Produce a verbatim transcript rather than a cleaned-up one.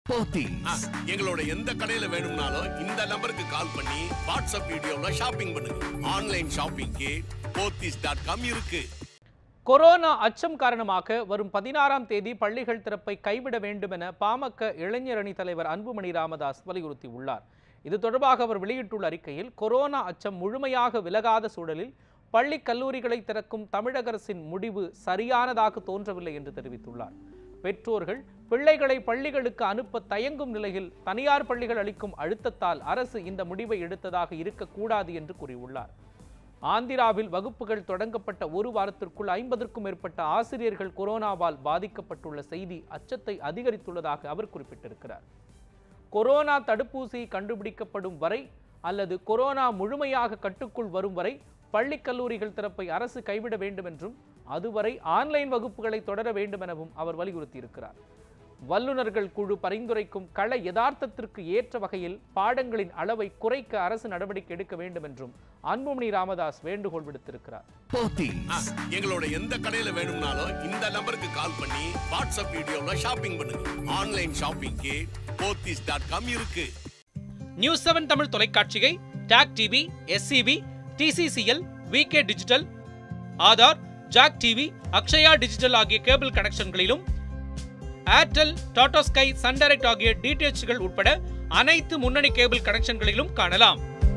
போத்தீஸ் எங்களோட எந்த கடையில வேணும்னாலும் இந்த நம்பருக்கு கால் பண்ணி வாட்ஸ்அப் வீடியோல ஷாப்பிங் பண்ணுங்க. ஆன்லைன் ஷாப்பிங்க்கு போத்தீஸ் டாட் காம் இருக்கு. கொரோனா அச்சம் காரணமாக வரும் பதினாறாம் தேதி பள்ளிகள் திறப்பை கைவிட வேண்டும் என பாமக இளைஞர் அணி தலைவர் அன்புமணி ராமதாஸ் வலியுறுத்தியுள்ளார். இது தொடர்பாக அவர் வெளியிட்டுள்ள அறிக்கையில், கொரோனா அச்சம் முழுமையாக விலகாத சூழலில் பள்ளி கல்லூரிகளை திறக்கும் தமிழக அரசின் முடிவு சரியானதாக தோன்றவில்லை என்று தெரிவித்துள்ளார். பெற்றோர்கள் பிள்ளைகளை பள்ளிகளுக்கு அனுப்ப தயங்கும் நிலையில் தனியார் பள்ளிகள் அளிக்கும் அழுத்தத்தால் அரசு இந்த முடிவை எடுத்ததாக இருக்கக்கூடாது என்று கூறியுள்ளார். ஆந்திராவில் வகுப்புகள் தொடங்கப்பட்ட ஒரு வாரத்திற்குள் ஐம்பதற்கும் மேற்பட்ட ஆசிரியர்கள் கொரோனாவால் பாதிக்கப்பட்டுள்ள செய்தி அச்சத்தை அதிகரித்துள்ளதாக அவர் குறிப்பிட்டிருக்கிறார். கொரோனா தடுப்பூசி கண்டுபிடிக்கப்படும் வரை அல்லது கொரோனா முழுமையாக கட்டுக்குள் வரும் வரை பள்ளி கல்லூரிகள் திறப்பை அரசு கைவிட வேண்டும் என்றும் அதுவரை ஆன்லைன் வகுப்புகளை தொடர வேண்டும் எனவும் அவர் வலியுறுத்தியிருக்கிறார். வல்லுநர்கள் குழு பரிந்துரைக்கும் கள யதார்த்தத்திற்கு ஏற்ற வகையில் பாடங்களின் அளவை குறைக்க அரசு நடவடிக்கை எடுக்க வேண்டும் என்றும் அன்புமணி ராமதாஸ் வேண்டுகோள் விடுத்திருக்கிறார். எங்களோட எந்த கடையில வேணும்னாலும் இந்த நம்பருக்கு கால் பண்ணி வாட்ஸ்அப் வீடியோல ஷாப்பிங் பண்ணுங்க. ஆன்லைன் ஷாப்பிங்க்கு போத்தீஸ் டாட் காம் இருக்கு. நியூஸ் செவன் தமிழ் தொலைக்காட்சியை TAC TV, SCP, TCCL, VK digital, Aadhaar, Jack TV, Akshaya digital ஆகிய கேபிள் கனெக்ஷன்களிலும், Airtel, Tata Sky, Sun Direct ஆகிய டிடிஎச்கள் உட்பட அனைத்து முன்னணி கேபிள் கனெக்ஷன்களிலும் காணலாம்.